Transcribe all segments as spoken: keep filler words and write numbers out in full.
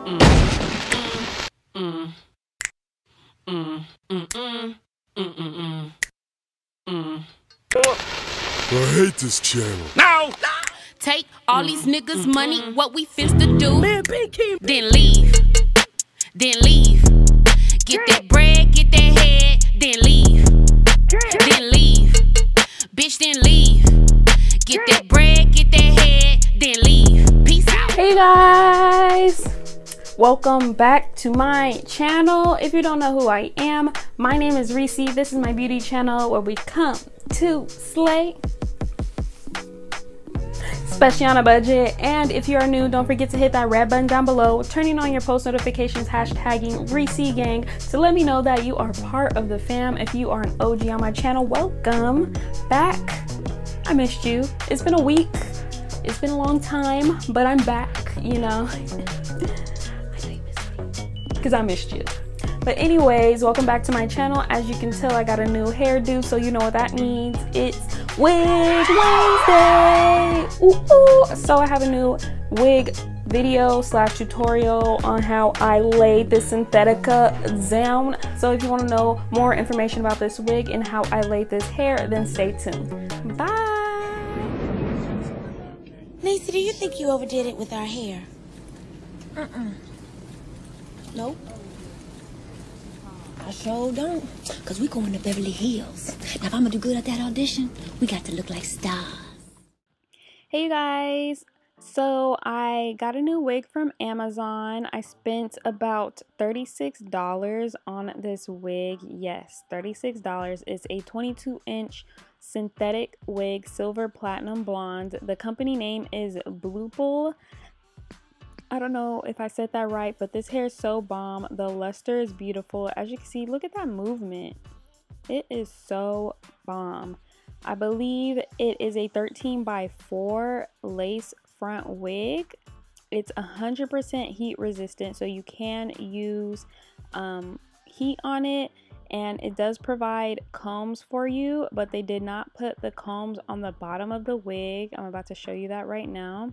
Mm, mm, mm, mm, mm, mm, mm, mm. I hate this channel. No! Take all these niggas' money, what we finna do? Then leave, then leave. Get that bread, get that head, then leave, then leave. Bitch, then leave. Get that bread, get that head, then leave. Peace out. Hey guys, welcome back to my channel. If you don't know who I am, my name is Reese. This is my beauty channel where we come to slay, especially on a budget. And if you are new, don't forget to hit that red button down below, turning on your post notifications, hashtagging Reese Gang to let me know that you are part of the fam. If you are an O G on my channel, welcome back. I missed you. It's been a week. It's been a long time, but I'm back, you know. Because I missed you. But anyways, welcome back to my channel. As you can tell, I got a new hairdo, so you know what that means. It's Wig Wednesday. Ooh, ooh. So I have a new wig video slash tutorial on how I laid this Synthetica down. So if you want to know more information about this wig and how I laid this hair, then stay tuned. Bye. Lisa, do you think you overdid it with our hair? Uh-uh. Nope. I sure don't. Because we going to Beverly Hills. Now, if I'm going to do good at that audition, we got to look like stars. Hey you guys. So I got a new wig from Amazon. I spent about thirty-six dollars on this wig. Yes, thirty-six dollars. It's a twenty-two inch synthetic wig, silver platinum blonde. The company name is Bluepool. I don't know if I said that right, but this hair is so bomb. The luster is beautiful. As you can see, look at that movement. It is so bomb. I believe it is a thirteen by four lace front wig. It's one hundred percent heat resistant, so you can use um, heat on it. And it does provide combs for you, but they did not put the combs on the bottom of the wig. I'm about to show you that right now.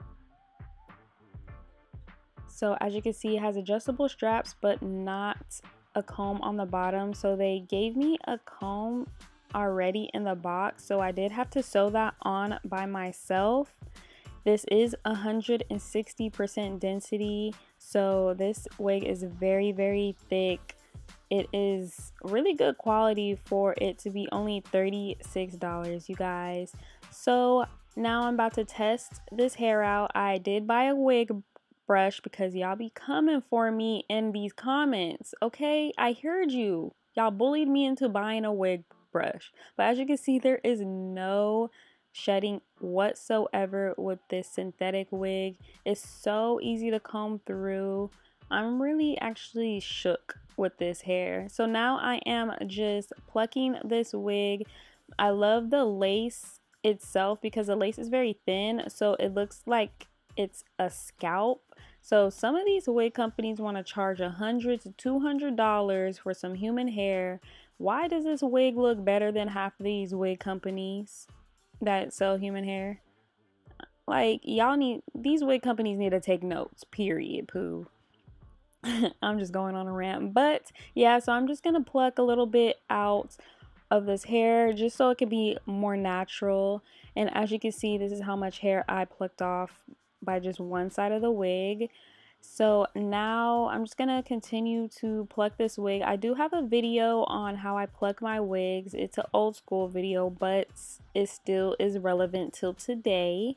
So as you can see, it has adjustable straps, but not a comb on the bottom. So they gave me a comb already in the box, so I did have to sew that on by myself. This is one hundred sixty percent density, so this wig is very, very thick. It is really good quality for it to be only thirty-six dollars, you guys. So now I'm about to test this hair out. I did buy a wig brush because y'all be coming for me in these comments, okay? I heard you. Y'all bullied me into buying a wig brush. But as you can see, there is no shedding whatsoever with this synthetic wig. It's so easy to comb through. I'm really actually shook with this hair. So now I am just plucking this wig. I love the lace itself because the lace is very thin, so it looks like it's a scalp. So some of these wig companies want to charge a hundred to two hundred dollars for some human hair. Why does this wig look better than half of these wig companies that sell human hair? Like, y'all need, these wig companies need to take notes, period, poo. I'm just going on a rant. But yeah, so I'm just gonna pluck a little bit out of this hair just so it can be more natural. And as you can see, this is how much hair I plucked off by just one side of the wig. So now I'm just gonna continue to pluck this wig. I do have a video on how I pluck my wigs. It's an old school video, but it still is relevant till today.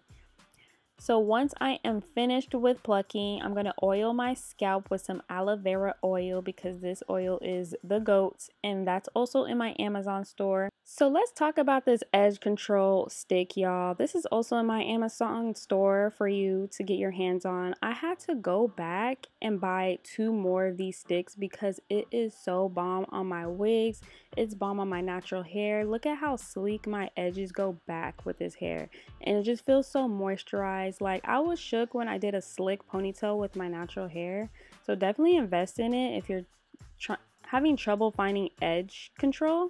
So once I am finished with plucking, I'm going to oil my scalp with some aloe vera oil because this oil is the GOAT, and that's also in my Amazon store. So let's talk about this edge control stick, y'all. This is also in my Amazon store for you to get your hands on. I had to go back and buy two more of these sticks because it is so bomb on my wigs. It's bomb on my natural hair. Look at how sleek my edges go back with this hair, and it just feels so moisturized. Like, I was shook when I did a slick ponytail with my natural hair. So definitely invest in it if you're tr having trouble finding edge control.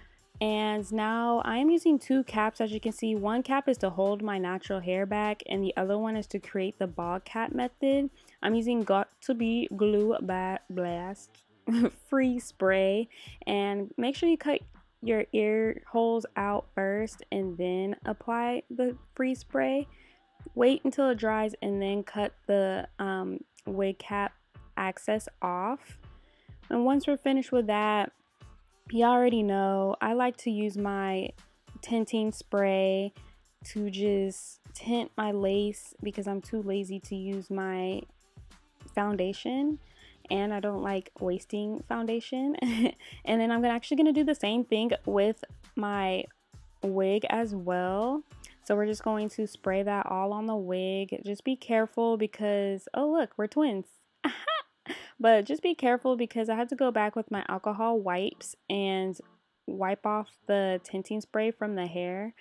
And now I am using two caps. As you can see, one cap is to hold my natural hair back and the other one is to create the bald cap method. I'm using Got Got2b Glue Blast Free Spray, and make sure you cut your ear holes out first and then apply the free spray. Wait until it dries and then cut the um, wig cap access off. And once we're finished with that, you already know I like to use my tinting spray to just tint my lace because I'm too lazy to use my foundation, and I don't like wasting foundation. And then I'm actually going to do the same thing with my wig as well. So we're just going to spray that all on the wig. Just be careful because, oh look, we're twins. But just be careful because I had to go back with my alcohol wipes and wipe off the tinting spray from the hair.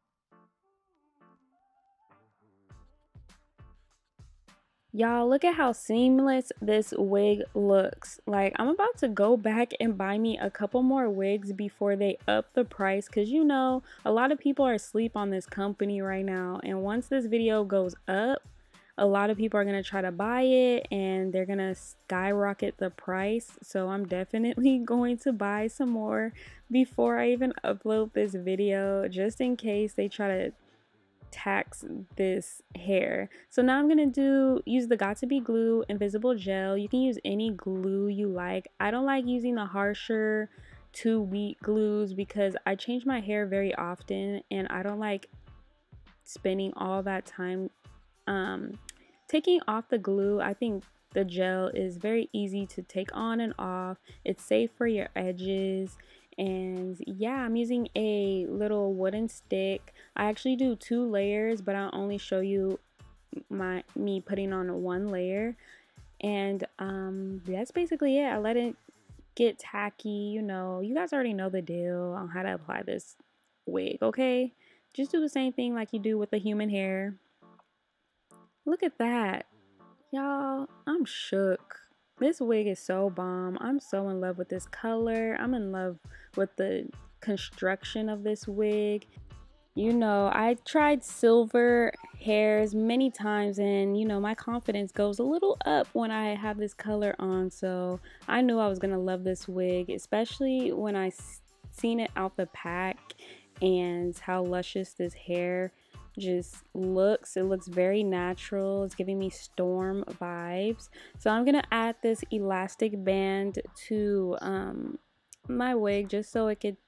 Y'all, look at how seamless this wig looks. Like, I'm about to go back and buy me a couple more wigs before they up the price, because you know a lot of people are asleep on this company right now, and once this video goes up, a lot of people are going to try to buy it and they're going to skyrocket the price. So I'm definitely going to buy some more before I even upload this video, just in case they try to tax this hair. So now I'm gonna do use the Got2b Glue Invisible Gel. You can use any glue you like. I don't like using the harsher two week glues because I change my hair very often and I don't like spending all that time um taking off the glue. I think the gel is very easy to take on and off. It's safe for your edges. And yeah, I'm using a little wooden stick. I actually do two layers, but I'll only show you my me putting on one layer. And um that's basically it. I let it get tacky. You know, you guys already know the deal on how to apply this wig, okay? Just do the same thing like you do with the human hair. Look at that, y'all. I'm shook. This wig is so bomb. I'm so in love with this color. I'm in love with the construction of this wig. You know, I tried silver hairs many times and, you know, my confidence goes a little up when I have this color on. So I knew I was going to love this wig, especially when I seen it out the pack and how luscious this hair just looks. It looks very natural. It's giving me Storm vibes. So I'm gonna add this elastic band to um my wig just so it could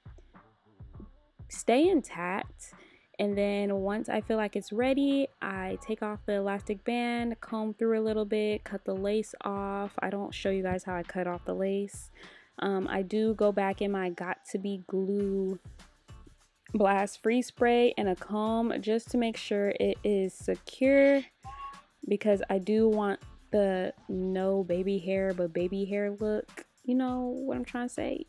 stay intact. And then once I feel like it's ready, I take off the elastic band, comb through a little bit, cut the lace off. I don't show you guys how I cut off the lace. um I do go back in my Got2b Glue Blast Free Spray and a comb just to make sure it is secure, because I do want the no baby hair but baby hair look. You know what I'm trying to say.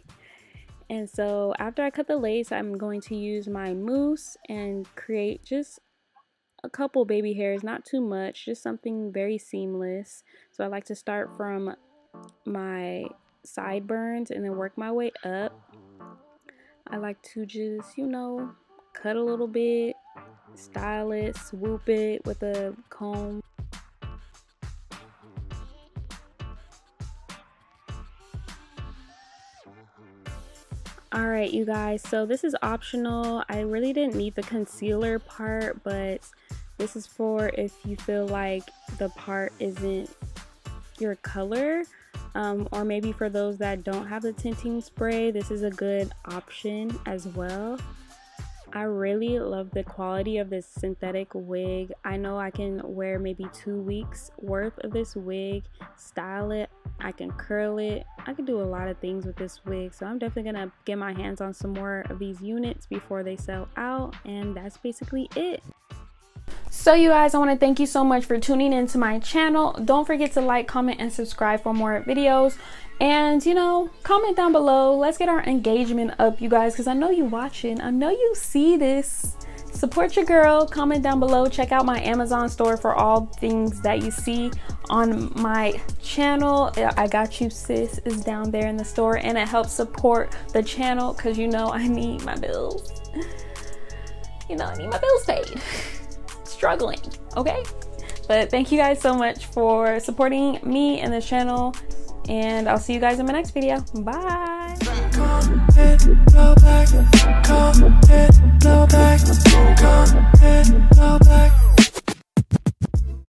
And so after I cut the lace, I'm going to use my mousse and create just a couple baby hairs, not too much, just something very seamless. So I like to start from my sideburns and then work my way up. I like to just, you know, cut a little bit, style it, swoop it with a comb. Alright, you guys, so this is optional. I really didn't need the concealer part, but this is for if you feel like the part isn't your color. Um, or maybe for those that don't have the tinting spray, this is a good option as well. I really love the quality of this synthetic wig. I know I can wear maybe two weeks worth of this wig, style it, I can curl it, I can do a lot of things with this wig. So I'm definitely gonna get my hands on some more of these units before they sell out, and that's basically it. So you guys, I want to thank you so much for tuning into my channel. Don't forget to like, comment, and subscribe for more videos. And, you know, comment down below. Let's get our engagement up, you guys, because I know you watching. I know you see this. Support your girl. Comment down below. Check out my Amazon store for all things that you see on my channel. I Got You Sis is down there in the store, and it helps support the channel because, you know, I need my bills. You know, I need my bills paid. Struggling, okay? But thank you guys so much for supporting me and this channel, and I'll see you guys in my next video. Bye.